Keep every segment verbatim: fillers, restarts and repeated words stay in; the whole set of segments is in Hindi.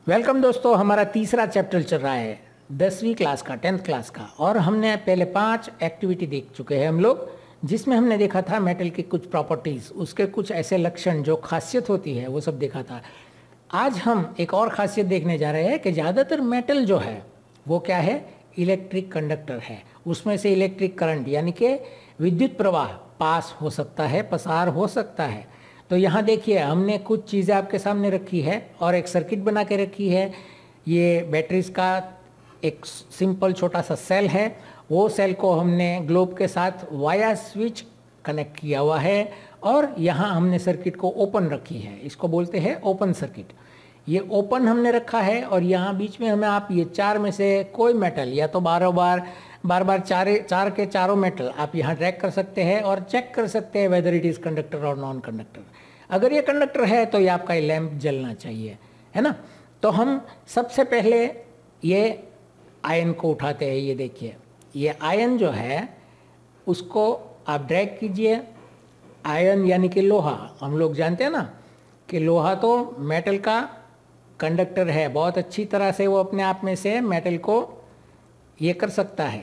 वेलकम दोस्तों, हमारा तीसरा चैप्टर चल रहा है दसवीं क्लास का, टेंथ क्लास का। और हमने पहले पांच एक्टिविटी देख चुके हैं हम लोग, जिसमें हमने देखा था मेटल की कुछ प्रॉपर्टीज़, उसके कुछ ऐसे लक्षण जो खासियत होती है वो सब देखा था। आज हम एक और खासियत देखने जा रहे हैं कि ज़्यादातर मेटल जो है वो क्या है, इलेक्ट्रिक कंडक्टर है। उसमें से इलेक्ट्रिक करंट यानी कि विद्युत प्रवाह पास हो सकता है, पसार हो सकता है। तो यहाँ देखिए, हमने कुछ चीज़ें आपके सामने रखी है और एक सर्किट बना के रखी है। ये बैटरीज का एक सिंपल छोटा सा सेल है। वो सेल को हमने ग्लोब के साथ वाया स्विच कनेक्ट किया हुआ है और यहाँ हमने सर्किट को ओपन रखी है। इसको बोलते हैं ओपन सर्किट। ये ओपन हमने रखा है और यहाँ बीच में हमें आप ये चार में से कोई मेटल या तो बारह बार बार बार चार चार के चारों मेटल आप यहाँ ट्रैक कर सकते हैं और चेक कर सकते हैं वेदर इट इज़ कंडक्टर और नॉन कंडक्टर। अगर ये कंडक्टर है तो ये आपका लैंप जलना चाहिए, है ना। तो हम सबसे पहले ये आयन को उठाते हैं। ये देखिए, ये आयन जो है उसको आप ड्रैग कीजिए। आयन यानी कि लोहा, हम लोग जानते हैं ना कि लोहा तो मेटल का कंडक्टर है। बहुत अच्छी तरह से वो अपने आप में से मेटल को ये कर सकता है।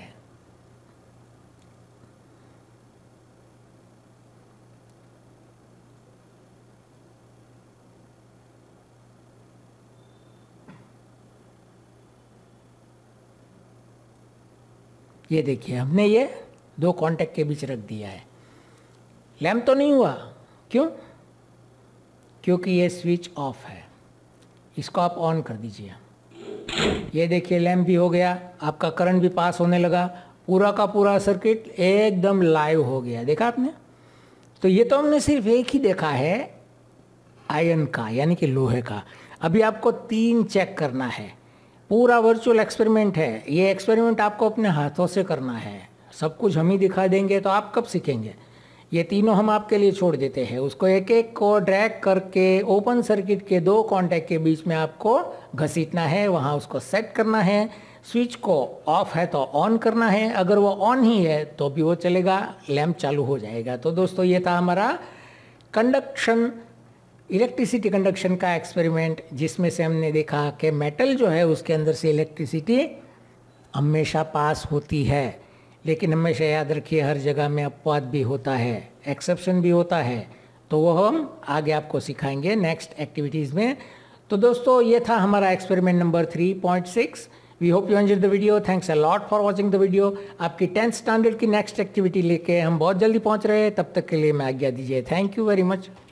ये देखिए, हमने ये दो कांटेक्ट के बीच रख दिया है। लैंप तो नहीं हुआ, क्यों? क्योंकि ये स्विच ऑफ है। इसको आप ऑन कर दीजिए। ये देखिए, लैंप भी हो गया, आपका करंट भी पास होने लगा, पूरा का पूरा सर्किट एकदम लाइव हो गया। देखा आपने? तो ये तो हमने सिर्फ एक ही देखा है आयन का, यानी कि लोहे का। अभी आपको तीन चेक करना है। पूरा वर्चुअल एक्सपेरिमेंट है। ये एक्सपेरिमेंट आपको अपने हाथों से करना है। सब कुछ हम ही दिखा देंगे तो आप कब सीखेंगे। ये तीनों हम आपके लिए छोड़ देते हैं। उसको एक एक को ड्रैग करके ओपन सर्किट के दो कांटेक्ट के बीच में आपको घसीटना है, वहाँ उसको सेट करना है। स्विच को ऑफ है तो ऑन करना है, अगर वो ऑन ही है तो भी वो चलेगा, लैंप चालू हो जाएगा। तो दोस्तों, ये था हमारा कंडक्शन, इलेक्ट्रिसिटी कंडक्शन का एक्सपेरिमेंट, जिसमें से हमने देखा कि मेटल जो है उसके अंदर से इलेक्ट्रिसिटी हमेशा पास होती है। लेकिन हमेशा याद रखिए, हर जगह में अपवाद भी होता है, एक्सेप्शन भी होता है। तो वो हम आगे आपको सिखाएंगे नेक्स्ट एक्टिविटीज़ में। तो दोस्तों, ये था हमारा experiment number three point six. We hope you enjoyed the video. Thanks a lot for watching the video. आपकी टेंथ स्टैंडर्ड की नेक्स्ट एक्टिविटी लेके हम बहुत जल्दी पहुंच रहे हैं। तब तक के लिए मैं आज्ञा दीजिए। Thank you very much.